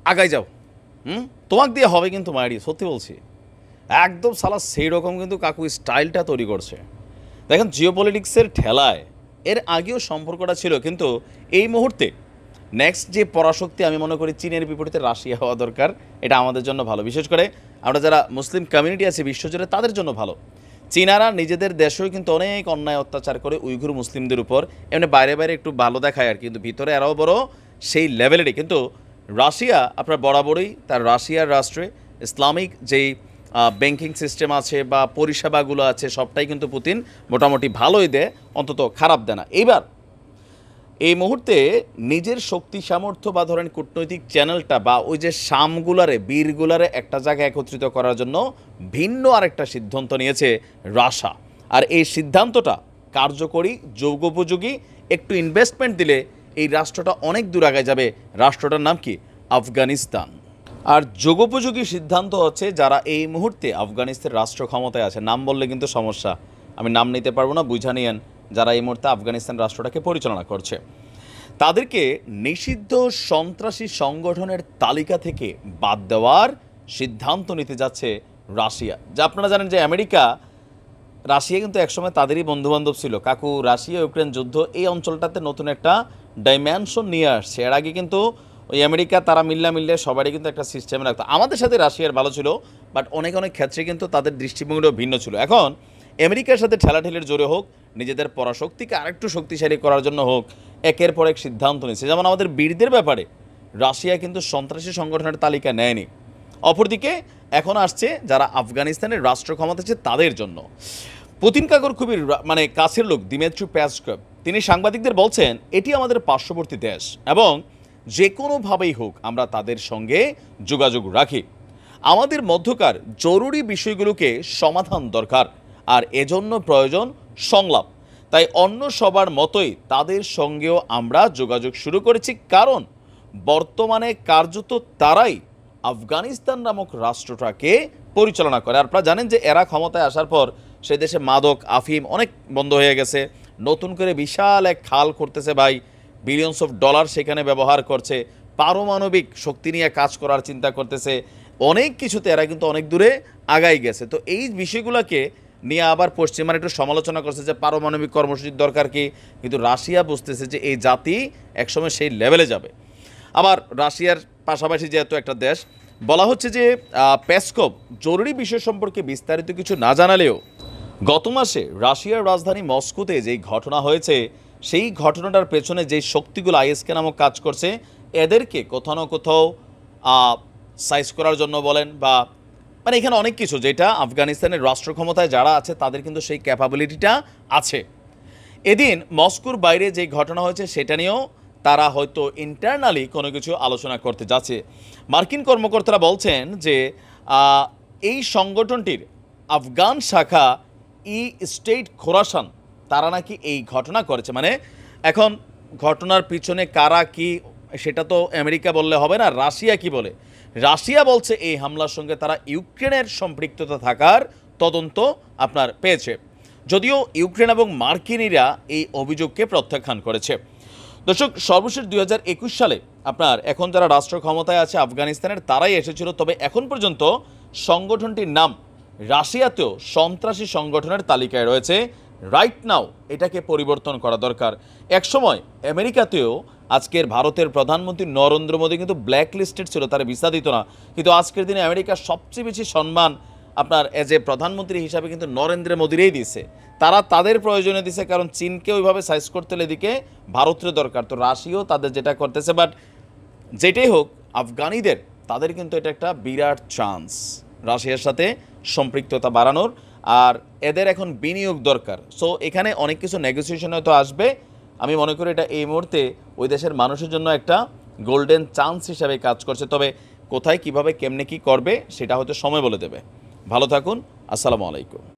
আগাই যাও, তোমাক দিয়ে হবে কিন্তু মায়েরি, সত্যি বলছি। একদম সালা সেই রকম কিন্তু কাকু স্টাইলটা তৈরি করছে। দেখেন জিওপলিটিক্সের ঠেলায় এর আগেও সম্পর্কটা ছিল, কিন্তু এই মুহূর্তে নেক্সট যে পরাশক্তি আমি মনে করি চীনের বিপরীতে রাশিয়া হওয়া দরকার। এটা আমাদের জন্য ভালো, বিশেষ করে আমরা যারা মুসলিম কমিউনিটি আছে বিশ্বজুড়ে তাদের জন্য ভালো। চীনারা নিজেদের দেশেও কিন্তু অনেক অন্যায় অত্যাচার করে উইঘুর মুসলিমদের উপর, এমনি বাইরে বাইরে একটু ভালো দেখায় আর, কিন্তু ভিতরে এরাও বড় সেই লেভেলেরই। কিন্তু রাশিয়া আপনার বরাবরই তার রাশিয়ার রাষ্ট্রে ইসলামিক যেই ব্যাংকিং সিস্টেম আছে বা পরিষেবাগুলো আছে সবটাই কিন্তু পুতিন মোটামুটি ভালোই দেয়, অন্তত খারাপ দেয় না। এইবার এই মুহূর্তে নিজের শক্তি সামর্থ্য বা ধরেন কূটনৈতিক চ্যানেলটা বা ওই যে শামগুলারে বীরগুলারে একটা জায়গায় একত্রিত করার জন্য ভিন্ন আরেকটা সিদ্ধান্ত নিয়েছে রাশিয়া। আর এই সিদ্ধান্তটা কার্যকরী, যুগোপযোগী, একটু ইনভেস্টমেন্ট দিলে এই রাষ্ট্রটা অনেক দূর আগে যাবে। রাষ্ট্রটার নাম কি? আফগানিস্তান। আর যুগোপযোগী সিদ্ধান্ত হচ্ছে যারা এই মুহূর্তে আফগানিস্তানের রাষ্ট্র ক্ষমতায় আছে, নাম বললে কিন্তু সমস্যা, আমি নাম নিতে পারবো না, বুঝা নিয়েন, যারা এই মুহূর্তে আফগানিস্তান রাষ্ট্রটাকে পরিচালনা করছে তাদেরকে নিষিদ্ধ সন্ত্রাসী সংগঠনের তালিকা থেকে বাদ দেওয়ার সিদ্ধান্ত নিতে যাচ্ছে রাশিয়া। যা আপনারা জানেন যে রাশিয়া কিন্তু একসময় তাদেরই বন্ধুবান্ধব ছিল। কাকু রাশিয়া ইউক্রেন যুদ্ধ এই অঞ্চলটাতে নতুন একটা ডাইমেনশন নিয়ে আসছে। এর আগে কিন্তু ওই আমেরিকা তারা মিললে সবারই কিন্তু একটা সিস্টেমে রাখতো। আমাদের সাথে রাশিয়ার ভালো ছিল, বাট অনেক ক্ষেত্রে কিন্তু তাদের দৃষ্টিভঙ্গিও ভিন্ন ছিল। এখন আমেরিকার সাথে ঠেলাঠেলির জোরে হোক, নিজেদের পরাশক্তিকে আরেকটু শক্তিশালী করার জন্য হোক, একের পর এক সিদ্ধান্ত নিচ্ছে। যেমন আমাদের বীরদের ব্যাপারে রাশিয়া কিন্তু সন্ত্রাসী সংগঠনের তালিকা নেয়নি। অপরদিকে এখন আসছে যারা আফগানিস্তানের রাষ্ট্র ক্ষমতা আছে তাদের জন্য। পুতিন কাকুর খুবই কাছের লোক দিমিত্রি পেসকভ, তিনি সাংবাদিকদের বলছেন এটি আমাদের পার্শ্ববর্তী দেশ এবং যে কোনোভাবেই হোক আমরা তাদের সঙ্গে যোগাযোগ রাখি। আমাদের মধ্যকার জরুরি বিষয়গুলোকে সমাধান দরকার, আর এজন্য প্রয়োজন সংলাপ। তাই অন্য সবার মতোই তাদের সঙ্গেও আমরা যোগাযোগ শুরু করেছি, কারণ বর্তমানে কার্যত তারাই আফগানিস্তান নামক রাষ্ট্রটাকে পরিচালনা করে। আপনারা জানেন যে এরা ক্ষমতায় আসার পর সে দেশে মাদক আফিম অনেক বন্ধ হয়ে গেছে, নতুন করে বিশাল এক খাল করতেছে ভাই, বিলিয়নস অফ ডলার সেখানে ব্যবহার করছে, পারমাণবিক শক্তি নিয়ে কাজ করার চিন্তা করতেছে, অনেক কিছুতে এরা কিন্তু অনেক দূরে আগাই গেছে। তো এই বিষয়গুলোকে নিয়ে আবার পশ্চিমারা একটু সমালোচনা করছে যে পারমাণবিক কর্মসূচির দরকার কি, কিন্তু রাশিয়া বুঝতেছে যে এই জাতি একসময় সেই লেভেলে যাবে। আবার রাশিয়ার পাশাপাশি যেহেতু একটা দেশ, বলা হচ্ছে যে পেসকভ জরুরি বিষয় সম্পর্কে বিস্তারিত কিছু না জানালেও গত মাসে রাশিয়ার রাজধানী মস্কোতে যেই ঘটনা হয়েছে সেই ঘটনাটার পেছনে যেই শক্তিগুলো আইএসকে নামক কাজ করছে এদেরকে কোথাও না কোথাও সাইজ করার জন্য বলেন বা এখানে অনেক কিছু, যেটা আফগানিস্তানের রাষ্ট্র ক্ষমতায় যারা আছে তাদের কিন্তু সেই ক্যাপাবিলিটিটা আছে। এদিন মস্কোর বাইরে যে ঘটনা হয়েছে সেটা নিয়েও তারা হয়তো ইন্টারনালি কোনো কিছু আলোচনা করতে যাচ্ছে। মার্কিন কর্মকর্তারা বলছেন যে এই সংগঠনটির আফগান শাখা স্টেট খোরাসান তারা নাকি এই ঘটনা করেছে। এখন ঘটনার পিছনে কারা কি সেটা তো আমেরিকা বললে হবে না, রাশিয়া কি বলে? রাশিয়া বলছে এই হামলার সঙ্গে তারা ইউক্রেনের সম্পৃক্ততা থাকার তদন্ত পেয়েছে, যদিও ইউক্রেন এবং মার্কিনিরা এই অভিযোগকে প্রত্যাখ্যান করেছে। দর্শক, সর্বশেষ 2021 সালে এখন যারা রাষ্ট্র ক্ষমতায় আছে আফগানিস্তানের তারাই এসেছিল, তবে এখন পর্যন্ত সংগঠনটির নাম রাশিয়াতেও সন্ত্রাসী সংগঠনের তালিকায় রয়েছে। রাইট নাও এটাকে পরিবর্তন করা দরকার। একসময় আমেরিকাতেও আজকের ভারতের প্রধানমন্ত্রী নরেন্দ্র মোদী কিন্তু ব্ল্যাক লিস্টেড ছিল, তারা ভিসা দিত না, কিন্তু আজকের দিনে আমেরিকার সবচেয়ে বেশি সম্মান এজ এ প্রধানমন্ত্রী হিসাবে কিন্তু নরেন্দ্র মোদীরই দিয়েছে। তারা তাদের প্রয়োজনে দিছে, কারণ চীনকে ওইভাবে সাইজ করতে হলে এদিকে ভারতের দরকার, তো রাশিয়াও তাদের যেটা করতেছে। বাট যেটাই হোক, আফগানিদের তাদের কিন্তু এটা একটা বিরাট চান্স রাশিয়ার সাথে সম্পৃক্ততা বাড়ানোর, আর এদের এখন বিনিয়োগ দরকার। সো এখানে অনেক কিছু নেগোসিয়েশন হয়তো আসবে। আমি মনে করি এটা এই মুহূর্তে ওই দেশের মানুষের জন্য একটা গোল্ডেন চান্স হিসাবে কাজ করছে। তবে কোথায় কিভাবে কেমনে কি করবে সেটা হয়তো সময় বলে দেবে। ভালো থাকুন, আসসালামু আলাইকুম।